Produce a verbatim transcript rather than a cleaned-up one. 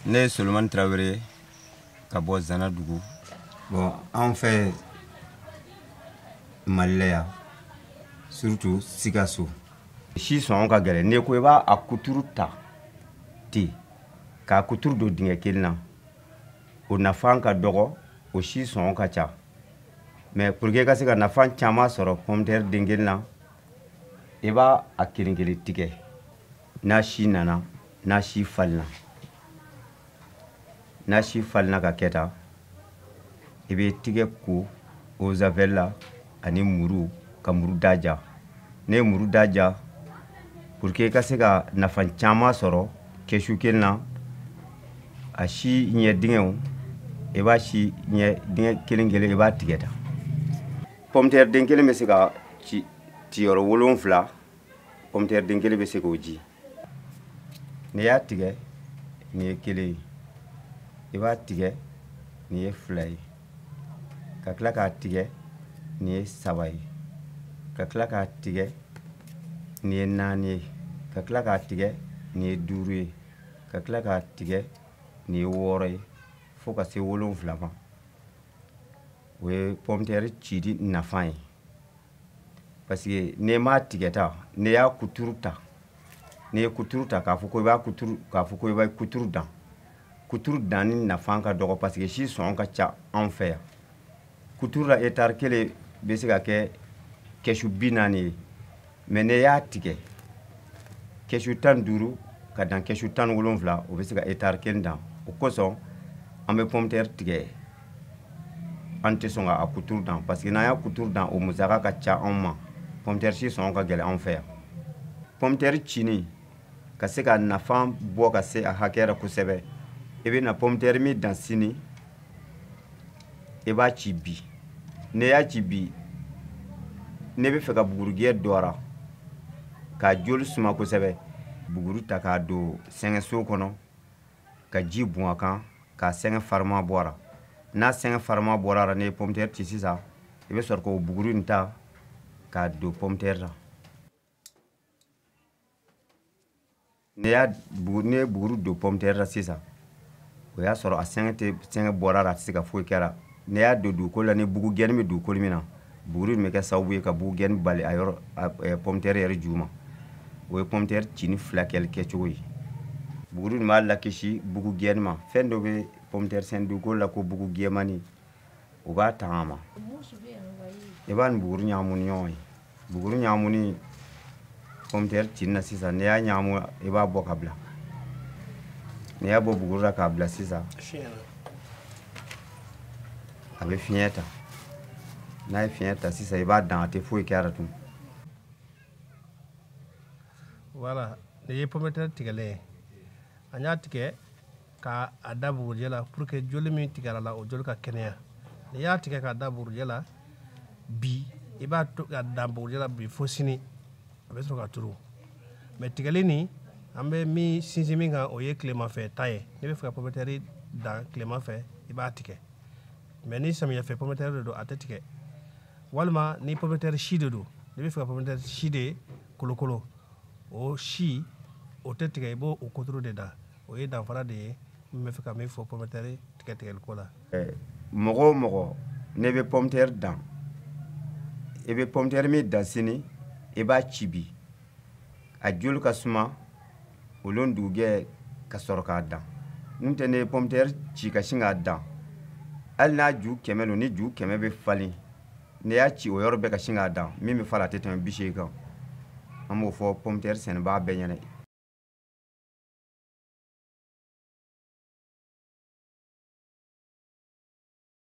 Ne Solomon Traoré ka bɔ Zanadugu. Bon, an fɛ Mali ya surtout Sikaso. Si sɔn ka gɛlɛn ne ko i b'a a kuturu ta ten k'a kuturu don dingɛ kelen na o nafan ka dɔgɔ o si sɔn ka ca mais pour que ka se ka nafan caman sɔrɔ pomme de terre den kelen na i b'a a kelen kelen tigɛ n'a si nana n'a si falenna n'a si falenna ka kɛ tan i bɛ tigɛ ko eau de javel la ani muru ka muru daja ne ye muru daja pour que ka se ka nafa caman sɔrɔ kɛsu kelen na a si ɲɛ dingɛw i b'a si ɲɛ dingɛ kelen kelen i b'a tigɛ tan pomme de terre den kelen bɛ se ka ci ciyɔrɔ wolonfila pomme de terre den kelen bɛ se k'o ji n'i y'a tigɛ nin ye kelen ye i b'a tigɛ nin ye fila ye ka tila k'a tigɛ nin ye saba ye ka tila k'a tigɛ nin ye naani ye ka tila k'a tigɛ nin ye duuru ye ka tila k'a tigɛ nin ye wɔɔrɔ ye fo ka se wolonfila ma o ye pomme de terre cili nafa ye parce que n'i m'a tigɛ ta n'i y'a kuturu ta n'i ye kuturu ta k'a fɔ ko i b'a kuturu k'a fɔ ko i b'a kuturu dan kuturu danni nafa ka dɔgɔ parce que si sɔn ka ca anw fɛ yan kuturu la hectare kelen bɛ se ka kɛ kɛsu bi naani ye mais n'i y'a tigɛ kɛsu tan duuru ka dan kɛsu tan wolonfila o bɛ se ka hectare kelen dan o kosɔn an bɛ pomme de terre tigɛ an tɛ sɔn ka a kuturu dan parce que n'an y'a kuturu dan o musaka ka ca anw ma pomme de terre si sɔn ka gɛlɛn anw fɛ yan pomme de terre cini ka se ka nafa bɔ ka se a hakɛ la kosɛbɛ i bɛ na pomme de terre min dan sini i b'a ci bi n'i y'a ci bi ne bɛ fɛ ka bugurujɛ don a la k'a joli suma kosɛbɛ buguru ta k'a don sɛngɛso kɔnɔ ka ji bɔn a kan k'a sɛngɛ farima bɔ a la n'a sɛngɛ farima bɔra a la n'i ye pomme de terre ci sisan i bɛ sɔrɔ k'o buguru in ta k'a don pomme de terre la n'i y'a n'i ye buguru don pomme de terre la sisan o y'a sɔrɔ a sɛngɛ tɛ sɛngɛ bɔra a la a tɛ se ka foyi kɛra n'i y'a don dugukolo la ni bugu gɛnni bɛ dugukolo min na buguru in bɛ kɛ sababu ye ka bugu gɛnni bali a yɔrɔ pomme de terre yɛrɛ ju ma o ye pomme de terre cini fila kɛli kɛcogo ye buguru in b'a lakisi bugu gɛnni ma fɛn dɔ bɛ pomme de terre sɛnɛ dugukolo la ko bugu gɛnmani o b'a tanga ma i b'a ni buguru ɲagamu ni ɲɔgɔn ye buguru ɲagamu ni pomme de terre cini na sisan n'i y'a ɲagamu i b'a bɔ ka bila n'i y'a bɔ buguru la k'a bila sisan a bɛ fiɲɛ ta n'a ye fiɲɛ ta sisan i b'a dan a tɛ foyi kɛ a la tun voilà ne ye pomme de terre tigɛlen an y'a tigɛ k'a da bugurujɛ la pour que joli min tigɛra la o joli ka kɛnɛya n'i y'a tigɛ k'a da bugurujɛ la bi i b'a to ka dan bugurujɛ la bi fo sini a bɛ sɔrɔ ka turu mais tigɛli nin an bɛ min sinsin min kan o ye tilemafɛ ta ye ne bɛ fɛ ka pomme de terre dan tilema fɛ i b'a tigɛ mais ni samiyɛ fɛ pomme de terre de don a tɛ tigɛ walima ni pomme de terre si de don ne bɛ fɛ ka pomme de terre si de kolokolo o si o tɛ tigɛ i b'o o kuturu de dan o ye danfara de ye min bɛ fɛ ka min fɔ pomme de terre tigɛ tigɛliko la mɔgɔ o mɔgɔ ne bɛ pomme de terre dan i bɛ pomme de terre min dan sini i b'a ci bi a joli ka suma olu dugujɛ ka sɔrɔ k'a dan n'o tɛ ne ye pomme de terre ci ka sin k'a dan hali n'a ju kɛmɛ don ni ju kɛmɛ bɛ falen n'i y'a ci o yɔrɔ bɛɛ ka sin k'a dan min bɛ falen a tɛ tɛmɛ bi seegin kan an b'o fɔ pomme de terre sɛnɛbaga bɛɛ ɲɛna